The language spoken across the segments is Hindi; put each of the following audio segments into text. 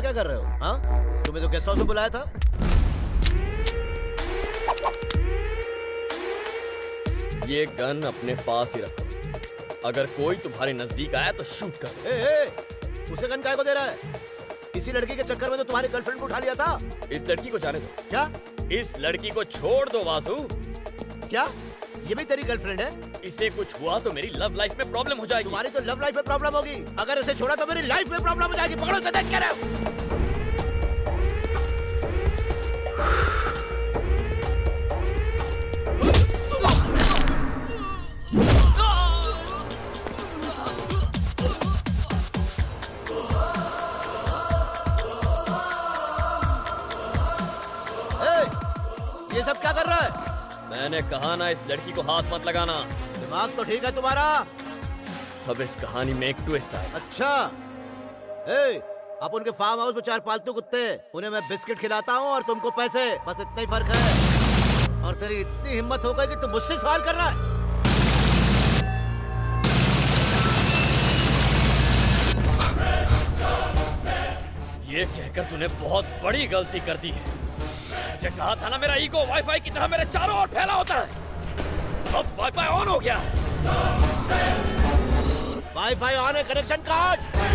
यहाँ क्या कर रहे हो? हाँ, तुम्हें तो गेस्ट हाउस में बुलाया था। ये गन अपने पास ही रखो, अगर कोई तुम्हारे नजदीक आया तो शूट कर। उसे गन काय को दे रहा है? इसी लड़की के चक्कर में तो तुम्हारी गर्लफ्रेंड को उठा लिया था। इस लड़की को जाने दो। क्या? इस लड़की को छोड़ दो वासु। क्या ये भी तेरी गर्लफ्रेंड है? इसे कुछ हुआ तो मेरी लव लाइफ में प्रॉब्लम हो जाएगी। तुम्हारी तो लव लाइफ में प्रॉब्लम होगी, अगर इसे छोड़ा तो मेरी लाइफ में प्रॉब्लम हो जाएगी। पकड़ो इसे, देख क्या रहे हो? ये सब क्या कर रहा है? मैंने कहा ना इस लड़की को हाथ मत लगाना। दिमाग तो ठीक है तुम्हारा। अब इस कहानी में एक ट्विस्ट आया। अच्छा, अब उनके फार्म हाउस में 4 पालतू कुत्ते, उन्हें मैं बिस्किट खिलाता हूँ और तुमको पैसे, बस इतना ही फर्क है। और तेरी इतनी हिम्मत हो गई कि तुम मुझसे सवाल कर रहा है। ये कहकर तूने बहुत बड़ी गलती कर दी है। मुझे कहा था ना मेरा ईगो वाईफाई की तरह मेरे चारों ओर फैला होता है। अब वाईफाई ऑन हो गया। वाईफाई ऑन है, कनेक्शन काट।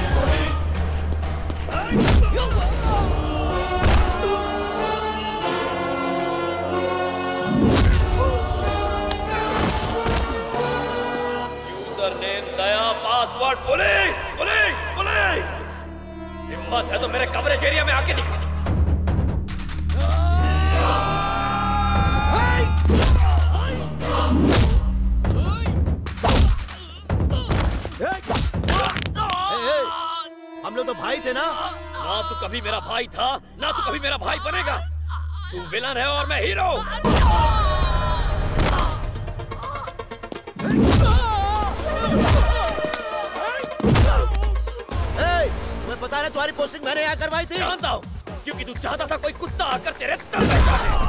User name Daya, password police police police. हिम्मत है तो मेरे कवरेज एरिया में आके दिखा। हम लोग तो भाई थे ना? ना तू कभी मेरा भाई था, ना तू कभी मेरा भाई बनेगा। तू विलन है और मैं हीरो। तुम्हें पता है तुम्हारी पोस्टिंग मैंने यहाँ करवाई थी। जानता हूँ, क्योंकि तू चाहता था कोई कुत्ता आकर तेरे तल में जाए।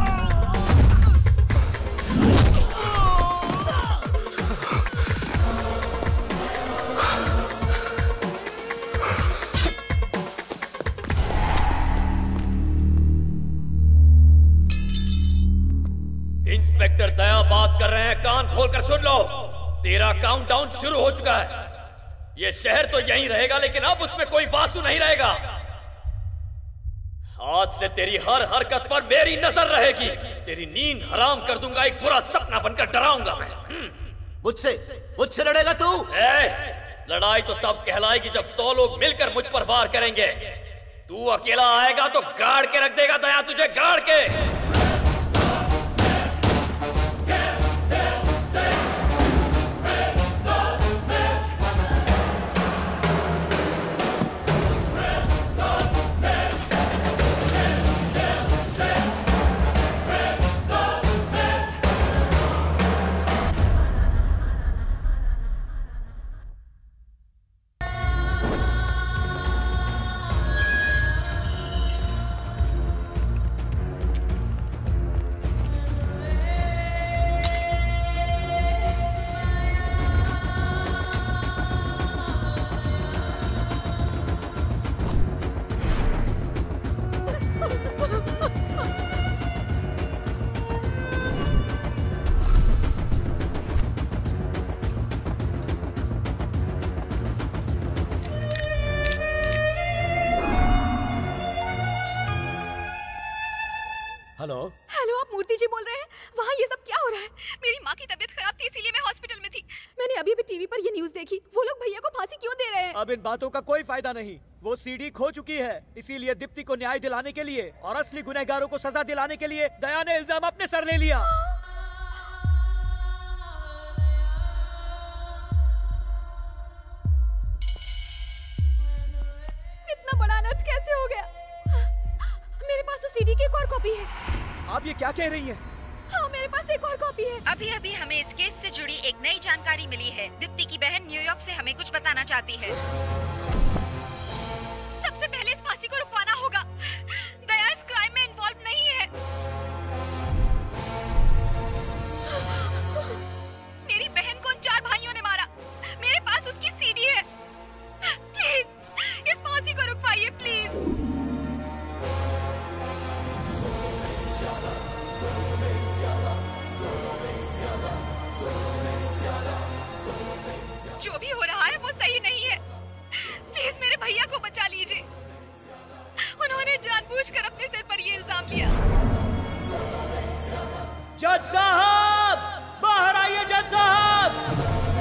इंस्पेक्टर दया बात कर रहे हैं, कान खोलकर सुन लो। तेरा काउंटडाउन शुरू हो चुका है। ये शहर तो यहीं रहेगा, लेकिन अब उसमें कोई वासु नहीं रहेगा। आज से तेरी हर हरकत पर मेरी नजर रहेगी। तेरी नींद हराम कर दूंगा, एक बुरा सपना बनकर डराऊंगा मैं। मुझसे लड़ेगा तू? लड़ाई तो तब कहलाएगी जब 100 लोग मिलकर मुझ पर वार करेंगे। तू अकेला आएगा तो गाड़ के रख देगा दया, तुझे गाड़ के। हेलो, आप मूर्ति जी बोल रहे हैं? वहाँ ये सब क्या हो रहा है? मेरी माँ की तबीयत खराब थी, इसीलिए मैं हॉस्पिटल में थी। मैंने अभी भी टीवी पर ये न्यूज़ देखी। वो लोग भैया को फांसी क्यों दे रहे हैं? अब इन बातों का कोई फायदा नहीं। वो सीडी खो चुकी है, इसीलिए दीप्ति को न्याय दिलाने के लिए और असली गुनहगारों को सजा दिलाने के लिए दया ने इल्जाम अपने सर ले लिया। इतना बड़ा अनर्थ कैसे हो गया? मेरे पास तो सीडी की एक और कॉपी है। आप ये क्या कह रही हैं? हाँ, मेरे पास एक और कॉपी है। अभी अभी हमें इस केस से जुड़ी एक नई जानकारी मिली है। दीप्ति की बहन न्यूयॉर्क से हमें कुछ बताना चाहती है। सबसे पहले इस फांसी को रुकवाना होगा। दया इस क्राइम में इन्वॉल्व नहीं है। मेरी बहन को उन 4 भाइयों ने मारा। मेरे पास उसकी सीडी है। प्लीज इस फांसी को रुकवाइए, प्लीज। जो भी हो रहा है वो सही नहीं है। प्लीज मेरे भैया को बचा लीजिए। उन्होंने जानबूझकर अपने सिर पर ये इल्जाम लिया। जज साहब, बाहर आइए जज साहब।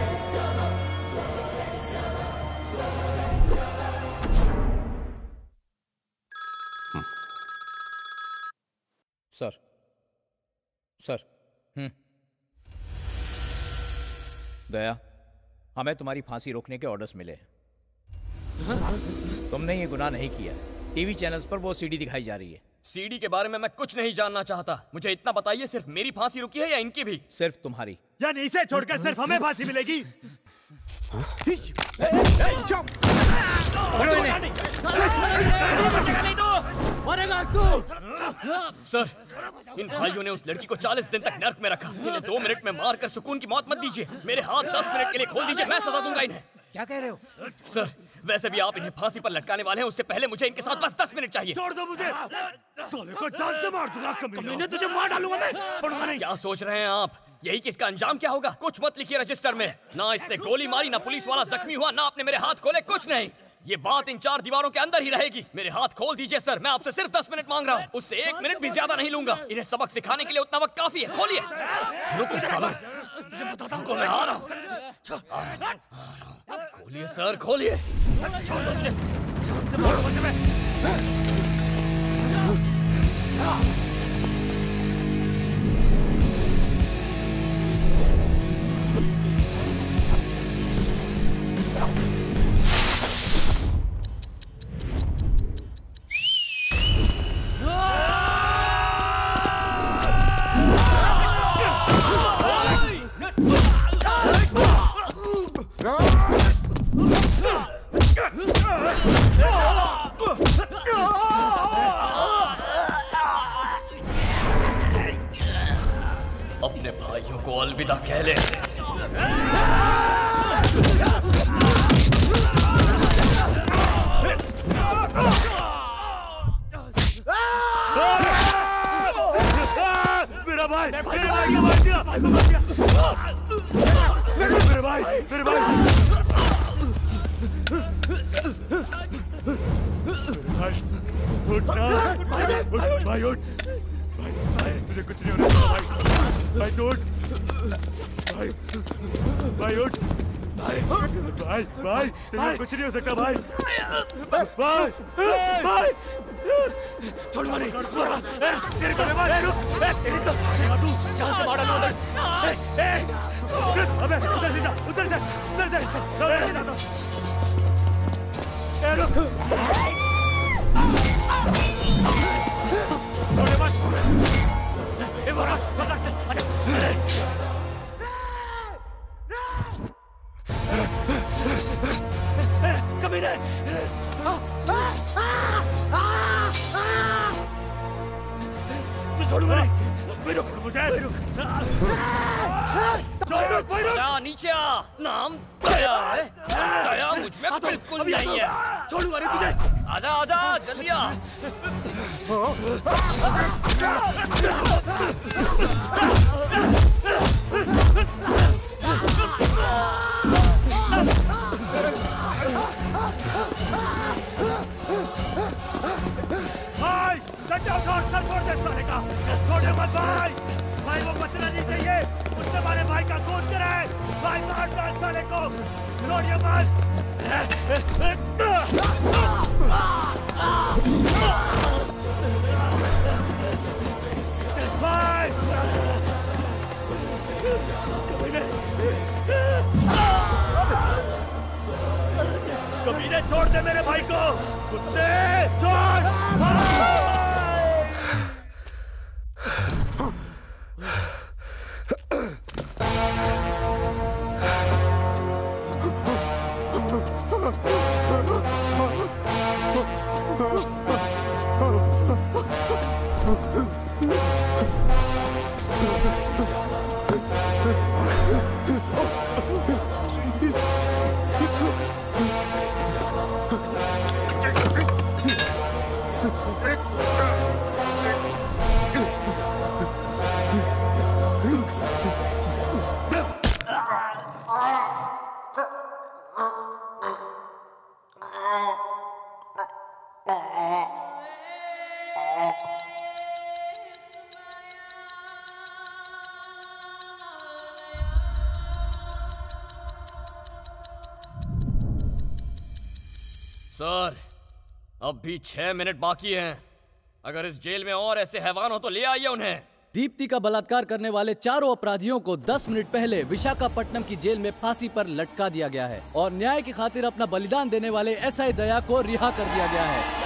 सर, सर, दया, हमें तुम्हारी फांसी रोकने के ऑर्डर्स मिले हैं। तुमने ये गुनाह नहीं किया। टीवी चैनल्स पर वो सीडी दिखाई जा रही है। सीडी के बारे में मैं कुछ नहीं जानना चाहता। मुझे इतना बताइए, सिर्फ मेरी फांसी रुकी है या इनकी भी? सिर्फ तुम्हारी। यानी इसे छोड़कर सिर्फ हमें फांसी मिलेगी? सर, इन भाइयों ने उस लड़की को 40 दिन तक नर्क में रखा। इन्हें 2 मिनट में मारकर सुकून की मौत मत दीजिए। मेरे हाथ 10 मिनट के लिए खोल दीजिए, मैं सजा दूंगा इन्हें। क्या कह रहे हो? सर, वैसे भी आप इन्हें फांसी पर लटकाने वाले हैं, उससे पहले मुझे इनके साथ बस 10 मिनट चाहिए। छोड़ दो मुझे, साले को जान से मार दूंगा। कमीने तुझे मार डालूंगा मैं, छोड़ूंगा नहीं। क्या सोच रहे हैं आप? यही कि इसका अंजाम क्या होगा? कुछ मत लिखिए रजिस्टर में। ना इसने गोली मारी, ना पुलिस वाला जख्मी हुआ, ना आपने मेरे हाथ खोले, कुछ नहीं। ये बात इन 4 दीवारों के अंदर ही रहेगी। मेरे हाथ खोल दीजिए सर, मैं आपसे सिर्फ 10 मिनट मांग रहा हूँ। उससे 1 मिनट भी ज्यादा नहीं लूंगा। इन्हें सबक सिखाने के लिए उतना वक्त काफी है। खोलिए। रुको सालो, रुको, मैं आ रहा हूँ। खोलिए सर, खोलिए। अपने भाइयों को अलविदा कह ले। मेरा भाई, मेरे भाई को मार दिया, भाई को मार दिया। मेरे भाई, मेरे भाई, उठ ना, भाई उठ, भाई तुझे कुछ नहीं होने वाला भाई, भाई तू उठ, भाई उठ, भाई तेरे कुछ नहीं हो सकता भाई, भाई छोड़ूंगा नहीं, तेरे को तेरी तो तू जान से मार डालूंगा। अबे उधर से जा, उधर से कमीने तू छोड़ूंगा नहीं, क्या नीचे आ। नाम दया है? दया मुझ में बिल्कुल नहीं है। छोड़ूंगा नहीं तुझे। आजा आजा जल्दी आ। भाई डंडा उठा, सर फोड़ दे साले का। छोड़े मत भाई, भाई वो बचना नहीं चाहिए, उससे हमारे भाई का खून गिरा है। भाई मार डाल साले को, छोड़िए मत। भाई कमीने छोड़ दे मेरे भाई को, मुझसे छोड़। सर, अब भी 6 मिनट बाकी हैं। अगर इस जेल में और ऐसे हैवान हो तो ले आइए उन्हें। दीप्ति का बलात्कार करने वाले चारों अपराधियों को 10 मिनट पहले विशाखापट्टनम की जेल में फांसी पर लटका दिया गया है और न्याय की खातिर अपना बलिदान देने वाले एसआई दया को रिहा कर दिया गया है।